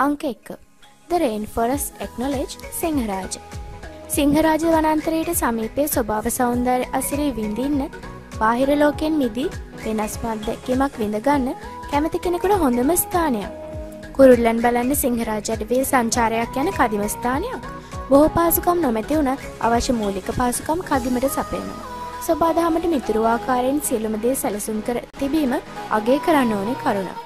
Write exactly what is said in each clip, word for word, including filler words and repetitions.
අංක එක. The Rainforest Acknowledge Sinharaja. Sinharaja වනාන්තරයට සමීපයේ ස්වභාව සෞන්දර්ය අසිරිය විඳින්න, බාහිර ලෝකයෙන් මිදී වෙනස් අත්දැකීමක් විඳගන්න කැමති කෙනෙකුට හොඳම ස්ථානයක්. කුරුල්ලන් බලන්න සිංහරාජ අඩවියේ සංචාරයක් යන කදිම ස්ථානයක්. බොහෝ පාසුකම් නොමැති වුණත් අවශ්‍ය මූලික පාසුකම් කදිමට සපයනවා. සබාදහමට මිතුරු ආකාරයෙන් සියලුම දේ සැලසුම් කර තිබීම අගය කරන්න ඕනේ කරුණක්.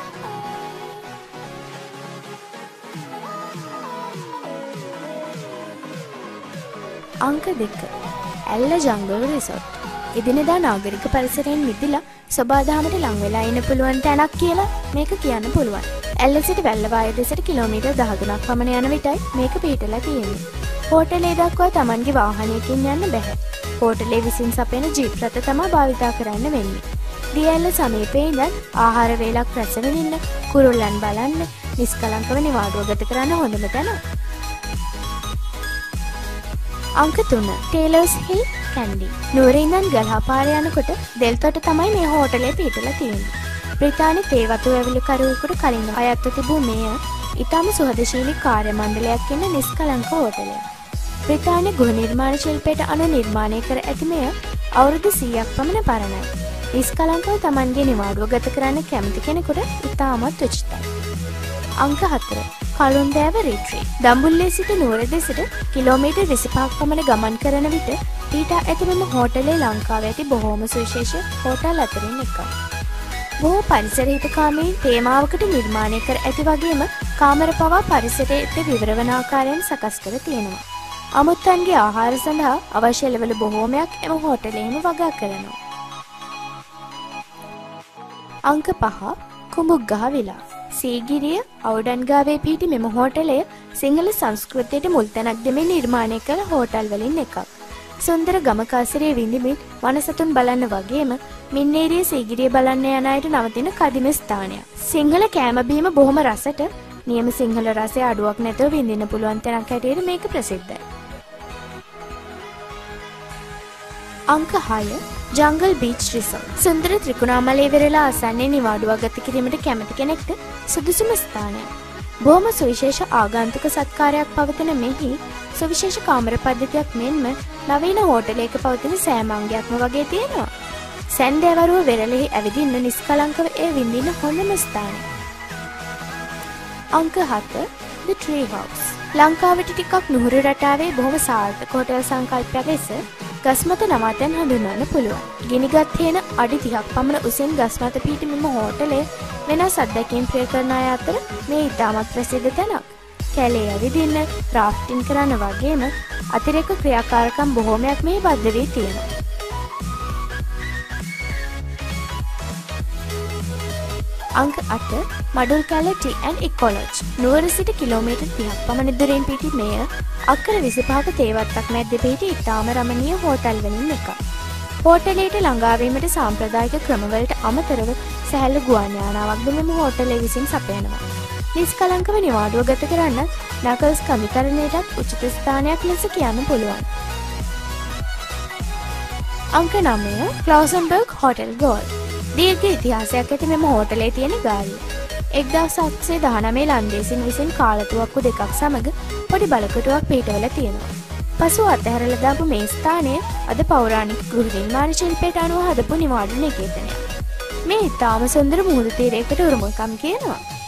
අංක දෙක. Ella jungle resort. එදිනෙදා නාගරික පරිසරයෙන් මිදිලා සබාදහමට ලං වෙලා ඉන්න පුළුවන් තැනක් කියලා මේක කියන්න පුළුවන්. ඇල්ල සිට වැල්ලවාය දෙසට කිලෝමීටර් දහතුනක් පමණ යන විටයි මේක පිහිටලා තියෙන්නේ. හෝටලේ දක්වා Tamanගේ වාහනයකින් යන්න බැහැ. හෝටලේ විසින් සපයන ජීප් රථ තමයි භාවිතා කරන්න වෙන්නේ. දිය ඇල්ල සමීපයේ ඉඳන් ආහාර වේලක් රැස් වෙනින්න, කුරුල්ලන් බලන්න, නිස්කලංකව නිවාඩුව ගත කරන්න හොඳම තැන. අංක තුන. ටේලර්ස් හිල් කැන්ඩි. නුවරේ ඉඳන් ගල්හපාර යනකොට දෙල්තොට තමයි මේ හෝටලේ පිහිටලා තියෙන්නේ. බ්‍රිතාන්‍ය තේ වතු වැවිලිකරුවෙකුට කලින් අයත්ව තිබූ මෙය ඉතාම සුහදශීලී කාර්ය මණ්ඩලයක් ඉන්න නිස්කලංක හෝටලයක්. බ්‍රිතාන්‍ය ගෘහ නිර්මාණ ශිල්පයට අනුව නිර්මාණය කර ඇති මෙය අවුරුදු සීයක් පමණ පරණයි. නිස්කලංකව Tamanගේ නිවාඩුව ගත කරන්න කැමති කෙනෙකුට ඉතාමත් උචිතයි. අංක හතර. කළුන්දෑව රිට්‍රීට්. දඹුල්ලේ සිට නුවර දෙසට කිලෝමීටර් විසිපහක් පමණ ගමන් කරන විට පීටා ඇති මෙම හෝටලේ ලංකාවේ ඇති බොහෝම සුවිශේෂ හෝටල් අතරින් එකක්. බොහෝ පරිසර හිතකාමීන් තේමාවකට නිර්මාණය කර ඇති වගේම කාමර පවා පරිසරයට විවර වන ආකාරයෙන් සකස් කර තියෙනවා. අමුත්තන්ගේ ආහාර සඳහා අවශ්‍ය ලෙවල බොහෝමයක් එම හෝටලේම වගා කරනවා. අංක පහ. කුඹුග්ගහ විලා. සීගිරිය අවුඩන්ගාවේ පිහිටි මෙම හෝටලය සිංහල සංස්කෘතියට මුල් තැනක් දෙමින් නිර්මාණය කළ හෝටල් වලින් එකක්. සුන්දර ගමක අසිරිය විඳිමින් වනසතුන් බලන්න වගේම මින්නේරිය සීගිරිය බලන්න යන අයට නවතින කදිම ස්ථානයක්. සිංහල කෑම බීම බොහොම රසට නියම සිංහල රසය අඩුවක් නැතුව විඳින්න පුළුවන් තැනක් හැටියට මේක ප්‍රසිද්ධයි. අංක හය. Jungle beach resort. සුන්දර ත්‍රිකුණාමලයේ වෙරළා ආසන්නයේ නිවාඩුවක් ගත කිරීමට කැමති කෙනෙක්ට සුදුසුම ස්ථානයක්. බොහොම සුවිශේෂ ආගන්තුක සත්කාරයක් පවතින මෙහි සුවිශේෂ කාමර පද්ධතියක් මෙන්ම නවීන හෝටලයක පවතින සෑම අංගයක්ම වගේ තියෙනවා. සැන්දෑවරුව වෙරළෙහි ඇවිදින්න නිස්කලංකව එය විඳින්න හොඳම ස්ථානය. අංක හත. The Tree House. ලංකාවට ටිකක් නුහුරු රටාවේ බොහොම සාර්ථක හෝටල් සංකල්පයක් ලෙස ගස්මත නවාතැන් හඳුන්වන්න පුළුවන්. ගිනිගත් හේන අඩි තිහක් පමණ උසින් ගස්මත පිහිටි මෙම හෝටලය වෙනස් අත්දැකීම් ප්‍රිය කරන අය අතර මේ ඉතාමත් ප්‍රසිද්ධ තැනක්. කැලේ ඇවිදින්න, ක්‍රාෆ්ටින් කරන්න වගේම අතිරේක ක්‍රියාකාරකම් බොහෝමයක් මේ බද්ධ වී තියෙනවා. අංක අට. මඩුල් කැලේ ටී ඇන්ඩ් ඉකොලොජි. නුවර සිට කිලෝමීටර් තිහක් පමණ දුරින් පිහිටි මෙය අක්කර විසිපහක තේවත්තක් මැද්දේ පිහිටි ඉතාම රමණීය හෝටල් වලින් එකක්. හෝටලයට ළඟාවීමට සාම්ප්‍රදායික ක්‍රමවලට අමතරව සැහැල්ලු ගුවන් යානාවක්ද මෙම හෝටලය විසින් සපයනවා. නිස්කලංකව නිවාඩුව ගත කරන්න නකල්ස් කමිකරණයටත් උචිත ස්ථානයක් ලෙස කියන්න පුළුවන්. අංක නවය. Closenberg hotel gold. දීර්ඝ ඉතිහාසයක් ඇති මෙම හෝටලේ තියෙන ගාල්ල. එක්දාස් අටසිය දහනවය ලන්දේසින් විසින් කාලතුවක්කු දෙකක් සමග පොඩි බලකොටුවක් පිහිටවල තියෙනවා. පසුව අතහැරලා දාපු මේ ස්ථානය අද පෞරාණික ගෘහ නිර්මාණ ශිල්පයට අනුව හදපු නිවාඩු නිකේතනයක්. මේ ඉතාම සුන්දර මුහුදු තීරයකට උරුමකම් කියනවා.